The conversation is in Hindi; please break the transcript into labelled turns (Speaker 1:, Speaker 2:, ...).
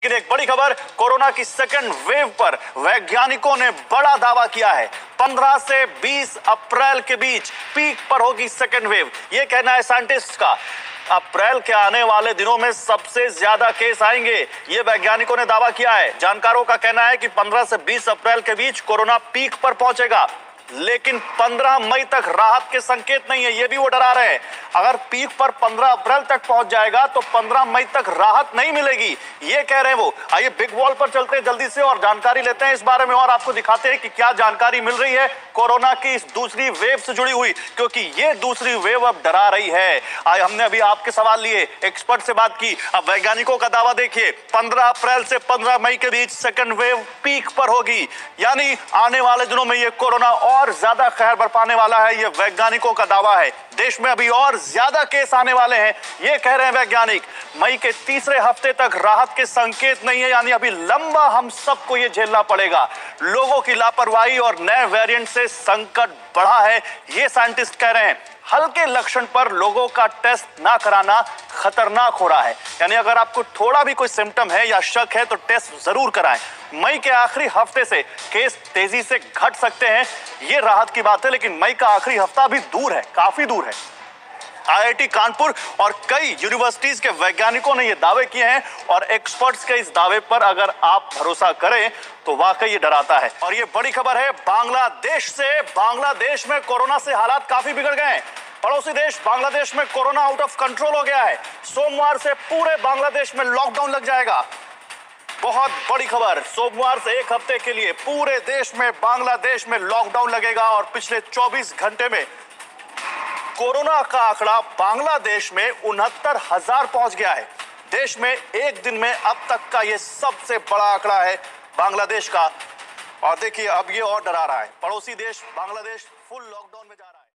Speaker 1: लेकिन एक बड़ी खबर, कोरोना की सेकंड वेव पर वैज्ञानिकों ने बड़ा दावा किया है। 15 से 20 अप्रैल के बीच पीक पर होगी सेकंड वेव, यह कहना है साइंटिस्ट का। अप्रैल के आने वाले दिनों में सबसे ज्यादा केस आएंगे, ये वैज्ञानिकों ने दावा किया है। जानकारों का कहना है कि 15 से 20 अप्रैल के बीच कोरोना पीक पर पहुंचेगा, लेकिन 15 मई तक राहत के संकेत नहीं है, ये भी वो डरा रहे हैं। अगर पीक पर 15 अप्रैल तक पहुंच जाएगा तो 15 मई तक राहत नहीं मिलेगी, ये कह रहे हैं वो। आइए बिग वॉल पर चलते हैं जल्दी से और जानकारी लेते हैं इस बारे में और आपको दिखाते हैं कि क्या जानकारी मिल रही है कोरोना की इस दूसरी वेव से जुड़ी हुई, क्योंकि ये दूसरी वेव अब डरा रही है। आज हमने अभी आपके सवाल लिए, एक्सपर्ट से बात की, अब वैज्ञानिकों का दावा देखिए। 15 अप्रैल से 15 मई के बीच सेकंड वेव पीक पर होगी, यानी आने वाले दिनों में ये कोरोना और ज्यादा कहर बरपाने वाला है, ये वैज्ञानिकों का दावा है। देश में अभी और ज्यादा केस आने वाले हैं, ये कह रहे हैं वैज्ञानिक। मई के तीसरे हफ्ते तक राहत के संकेत नहीं है, यानी अभी लंबा हम सबको ये झेलना पड़ेगा। लोगों की लापरवाही और नए वेरिएंट से संकट बढ़ा है, ये साइंटिस्ट कह रहे हैं। हल्के लक्षण पर लोगों का टेस्ट ना कराना खतरनाक हो रहा है, यानी अगर आपको थोड़ा भी कोई सिम्टम है या शक है तो टेस्ट जरूर कराएं। मई के आखिरी हफ्ते से केस तेजी से घट सकते हैं, ये राहत की बात है, लेकिन मई का आखिरी हफ्ता अभी दूर है, काफी दूर है। आईआईटी कानपुर और कई यूनिवर्सिटीज के वैज्ञानिकों ने ये दावे किए हैं और एक्सपर्ट्स के इस दावे पर अगर आप भरोसा करें तो वाकई ये डराता है। और ये बड़ी खबर है बांग्लादेश से। बांग्लादेश में कोरोना से हालात काफी बिगड़ गए हैं। पड़ोसी देश बांग्लादेश में कोरोना आउट ऑफ कंट्रोल हो गया है। सोमवार से पूरे बांग्लादेश में लॉकडाउन लग जाएगा। बहुत बड़ी खबर, सोमवार से एक हफ्ते के लिए पूरे देश में बांग्लादेश में लॉकडाउन लगेगा और पिछले 24 घंटे में कोरोना का आंकड़ा बांग्लादेश में 69,000 पहुंच गया है। देश में एक दिन में अब तक का ये सबसे बड़ा आंकड़ा है बांग्लादेश का। और देखिए अब ये और डरा रहा है, पड़ोसी देश बांग्लादेश फुल लॉकडाउन में जा रहा है।